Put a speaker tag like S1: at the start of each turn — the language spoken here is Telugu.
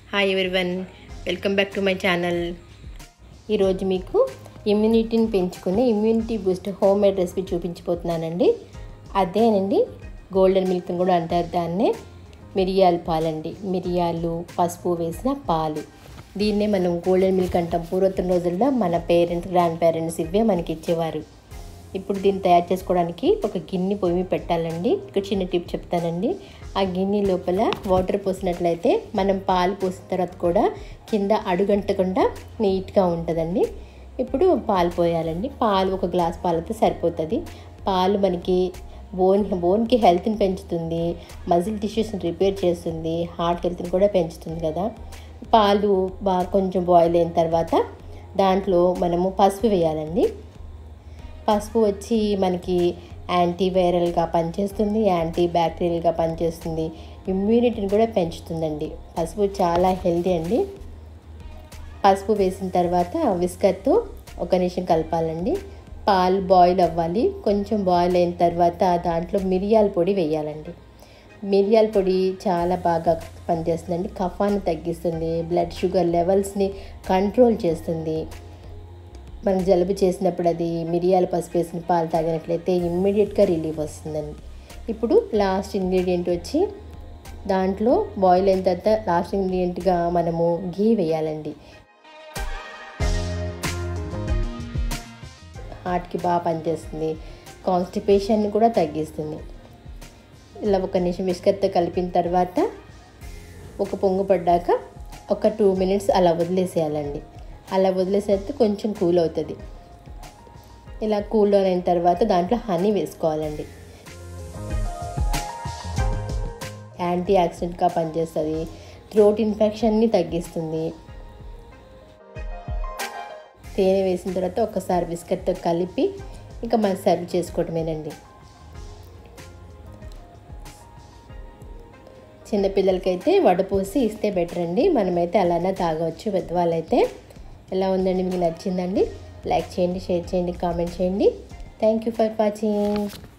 S1: Hi everyone, welcome back to my channel. ఈరోజు మీకు ఇమ్యూనిటీని పెంచుకునే immunity boost home made recipe చూపించిపోతున్నానండి. అదేనండి గోల్డెన్ మిల్క్ అని కూడా అంటారు దాన్నే. మిరియాల పాలండి, మిరియాలు పసుపు వేసిన పాలు. దీన్నే మనం గోల్డెన్ మిల్క్ అంటాం. పూర్వత్వం రోజుల్లో మన పేరెంట్స్ గ్రాండ్ పేరెంట్స్ ఇవే మనకి ఇచ్చేవారు. ఇప్పుడు దీన్ని తయారు చేసుకోవడానికి ఒక గిన్నె పొయ్యి మీద పెట్టాలండి. ఇక్కడ చిన్న టిప్ చెప్తానండి. ఆ గిన్నె లోపల వాటర్ పోసినట్లయితే మనం పాలు పోసిన తర్వాత కూడా కింద అడుగంటకుండా నీట్గా ఉంటుందండి. ఇప్పుడు పాలు పోయాలండి. పాలు ఒక గ్లాస్ పాలతో సరిపోతుంది. పాలు మనకి బోన్కి హెల్త్ని పెంచుతుంది, మజిల్ టిష్యూస్ని రిపేర్ చేస్తుంది, హార్ట్ హెల్త్ని కూడా పెంచుతుంది కదా. పాలు బాగా కొంచెం బాయిల్ అయిన తర్వాత దాంట్లో మనము పసుపు వేయాలండి. పసుపు వచ్చి మనకి యాంటీవైరల్గా పనిచేస్తుంది, యాంటీ బ్యాక్టీరియల్గా పనిచేస్తుంది, ఇమ్యూనిటీని కూడా పెంచుతుందండి. పసుపు చాలా హెల్తీ అండి. పసుపు వేసిన తర్వాత విస్కర్తో ఒక నిమిషం కలపాలండి. పాలు బాయిల్ అవ్వాలి. కొంచెం బాయిల్ అయిన తర్వాత దాంట్లో మిరియాల పొడి వేయాలండి. మిరియాల పొడి చాలా బాగా పనిచేస్తుందండి. కఫాన్ని తగ్గిస్తుంది, బ్లడ్ షుగర్ లెవెల్స్ని కంట్రోల్ చేస్తుంది. మనం జలుబు చేసినప్పుడు అది మిరియాల పసుపు వేసిన పాలు తాగినట్లయితే ఇమ్మీడియట్గా రిలీఫ్ వస్తుందండి. ఇప్పుడు లాస్ట్ ఇంగ్రీడియంట్ వచ్చి దాంట్లో బాయిల్ అయిన తర్వాత లాస్ట్ ఇంగ్రీడియంట్గా మనము ఘీ వేయాలండి. హార్ట్కి బాగా పనిచేస్తుంది, కాన్స్టిపేషన్ని కూడా తగ్గిస్తుంది. ఇలా ఒక నిమిషం విస్కర్తో కలిపిన తర్వాత ఒక పొంగు పడ్డాక ఒక 2 minutes అలా వదిలేసేయాలండి. అలా వదిలేసేస్తే కొంచెం కూల్ అవుతుంది. ఇలా కూల్ డౌన్ అయిన తర్వాత దాంట్లో హనీ వేసుకోవాలండి. యాంటీ ఆక్సిడెంట్గా పనిచేస్తుంది, థ్రోట్ ఇన్ఫెక్షన్ని తగ్గిస్తుంది. తేనె వేసిన తర్వాత ఒకసారి బిస్కెట్తో కలిపి ఇంకా మనం సర్వ్ చేసుకోవటమేనండి. చిన్నపిల్లలకైతే వడపోసి ఇస్తే బెటర్ అండి. మనమైతే అలానే తాగవచ్చు. పెద్దవాళ్ళైతే. ఎలా ఉందండి? మీకు నచ్చిందండి? లైక్ చేయండి, షేర్ చేయండి, కామెంట్ చేయండి. Thank you for watching.